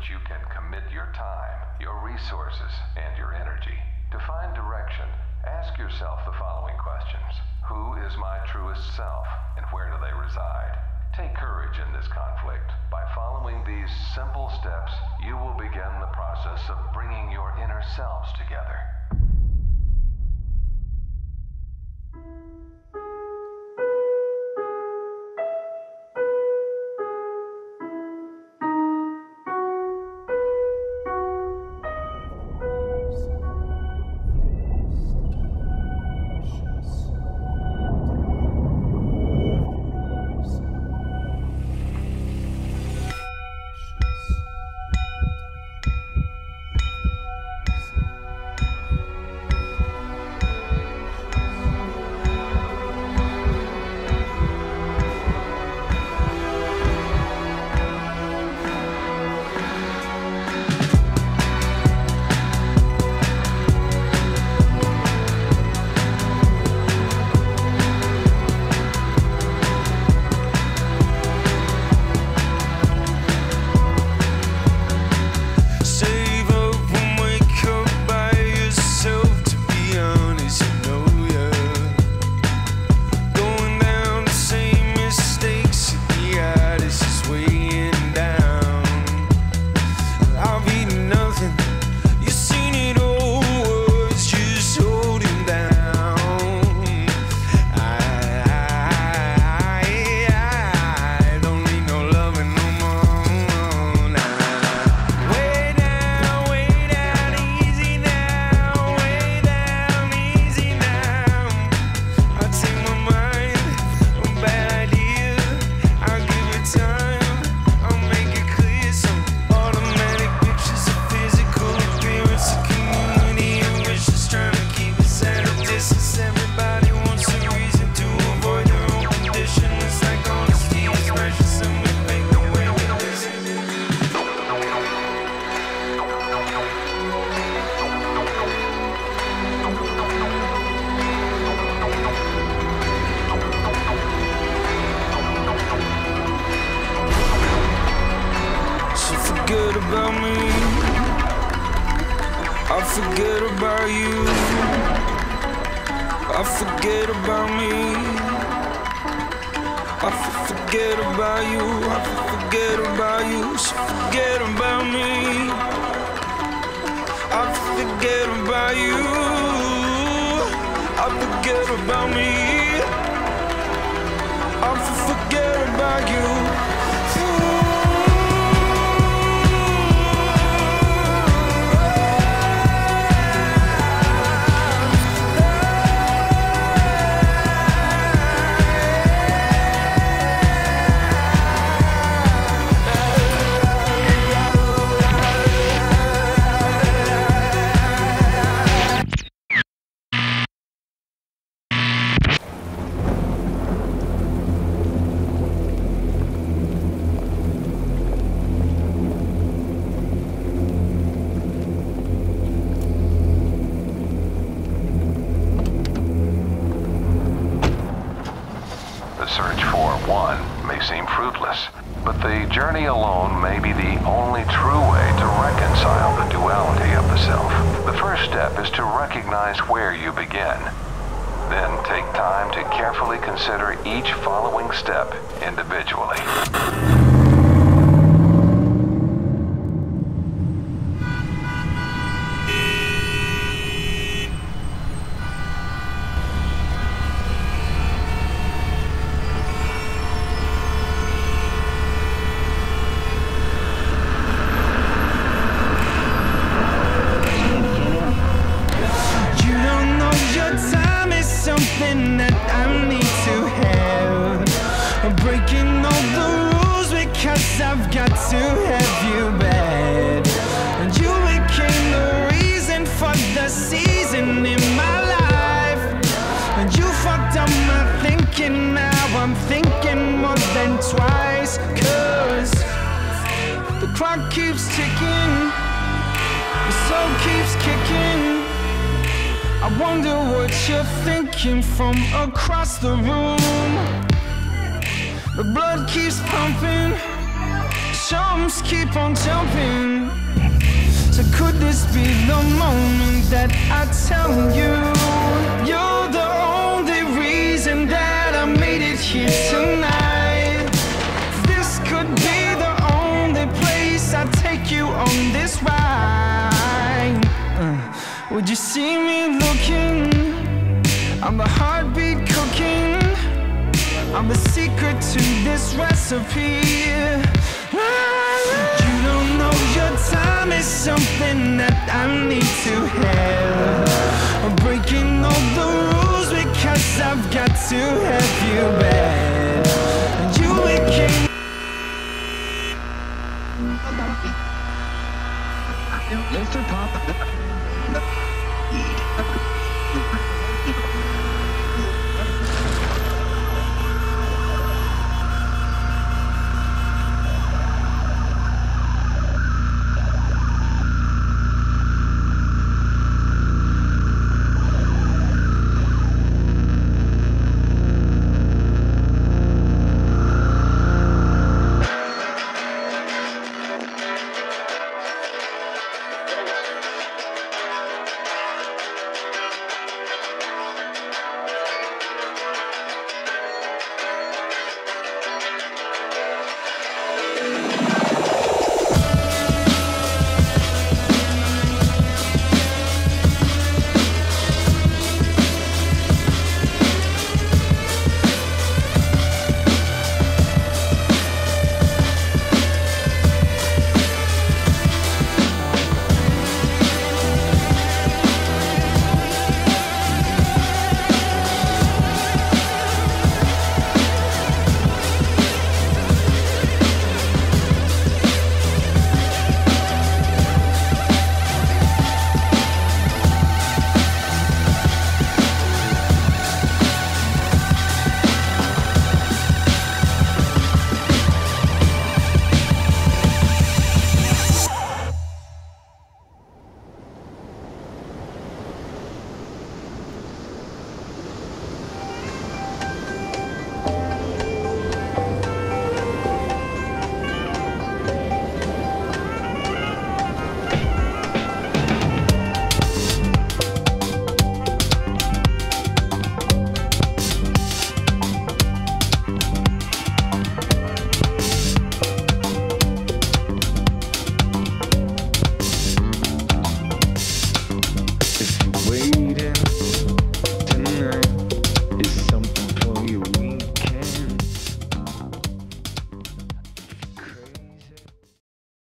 which you can commit your time, your resources, and your energy. To find direction, ask yourself the following questions. Who is my truest self, and where do they reside? Take courage in this conflict. By following these simple steps, you will begin the process of bringing your inner selves together. Forget about me, I forget about you. I forget about me, I forget about you. I forget about you, so forget about me. I forget about you, I forget about me. I forget about you. Search for one may seem fruitless, but the journey alone may be the only true way to reconcile the duality of the self. The first step is to recognize where you begin. Then take time to carefully consider each following step individually. That I need to have. I'm breaking all the rules because I've got to have you bad. And you became the reason for the season in my life. And you fucked up my thinking, now I'm thinking more than twice. Cause the clock keeps ticking, the soul keeps kicking. I wonder what you're thinking from across the room. The blood keeps pumping, so I'm drums keep on jumping. So could this be the moment that I tell you you're the only reason that I made it here tonight? This could be the only place I take you on this ride. Would you see me looking? I'm the heartbeat cooking. I'm the secret to this recipe. You don't know your time is something that I need to have. I'm breaking all the rules because I've got to have you back. And you became Mr. Pop.